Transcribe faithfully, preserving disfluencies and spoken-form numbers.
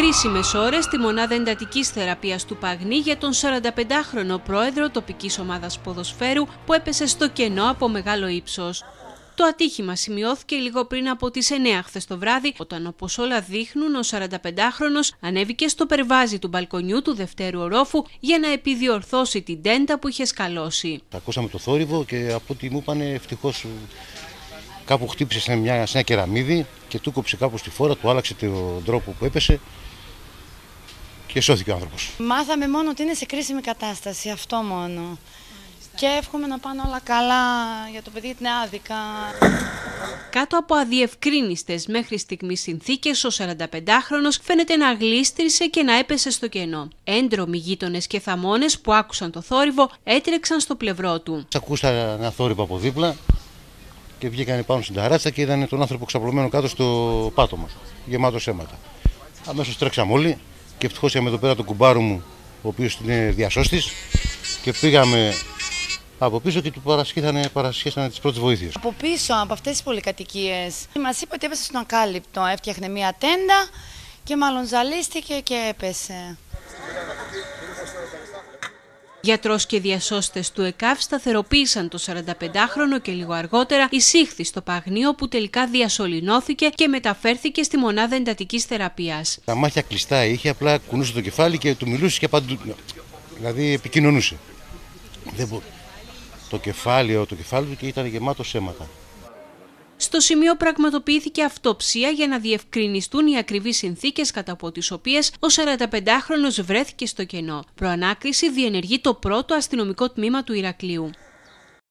κρίσιμες ώρες στη μονάδα εντατικής θεραπείας του Παγνή για τον σαρανταπεντάχρονο πρόεδρο τοπικής ομάδας ποδοσφαίρου που έπεσε στο κενό από μεγάλο ύψος. Το ατύχημα σημειώθηκε λίγο πριν από τις εννέα χθες το βράδυ, όταν, όπως όλα δείχνουν, ο σαρανταπεντάχρονος ανέβηκε στο περβάζι του μπαλκονιού του δευτέρου ορόφου για να επιδιορθώσει την τέντα που είχε σκαλώσει. Ακούσαμε το θόρυβο και από ό,τι μου είπανε, ευτυχώς κάπου χτύπησε σε, μια, σε ένα κεραμίδι και του κόψε κάπου στη φόρα, του άλλαξε τον τρόπο που έπεσε και σώθηκε ο άνθρωπος. Μάθαμε μόνο ότι είναι σε κρίσιμη κατάσταση, αυτό μόνο. Και εύχομαι να πάνε όλα καλά για το παιδί, γιατί είναι άδικα. Κάτω από αδιευκρίνιστες μέχρι στιγμής συνθήκες, ο σαρανταπεντάχρονος φαίνεται να γλίστρισε και να έπεσε στο κενό. Έντρομοι γείτονες και θαμώνες που άκουσαν το θόρυβο έτρεξαν στο πλευρό του. Ακούσα ένα θόρυβο από δίπλα και βγήκαν πάνω στην ταράτσα και είδαν τον άνθρωπο ξαπλωμένο κάτω στο πάτωμα, γεμάτο αίματα. Αμέσως τρέξαμε όλοι και ευτυχώς είχαμε εδώ πέρα τον κουμπάρο μου, ο οποίος είναι διασώστης, και πήγαμε από πίσω και του παρασχέσανε τις πρώτες βοήθειες. Από πίσω, από αυτές τις πολυκατοικίες, μας είπε ότι έπεσε στον ακάλυπτο, έφτιαχνε μία τέντα και μάλλον ζαλίστηκε και έπεσε. Γιατρός και διασώστες του ΕΚΑΒ σταθεροποίησαν το σαρανταπεντάχρονο και λίγο αργότερα εισήχθη στο Παγνί, όπου τελικά διασωληνώθηκε και μεταφέρθηκε στη μονάδα εντατικής θεραπείας. Τα μάτια κλειστά είχε, απλά κουνούσε το κεφάλι και του μιλούσε και παντού, δηλαδή επικοινωνούσε. Δεν μπο... Το κεφάλι, το κεφάλι του και ήταν γεμάτο αίματα. Στο σημείο πραγματοποιήθηκε αυτοψία για να διευκρινιστούν οι ακριβείς συνθήκες κατά από τις οποίες ο σαρανταπεντάχρονος βρέθηκε στο κενό. Προανάκριση διενεργεί το πρώτο αστυνομικό τμήμα του Ηρακλείου.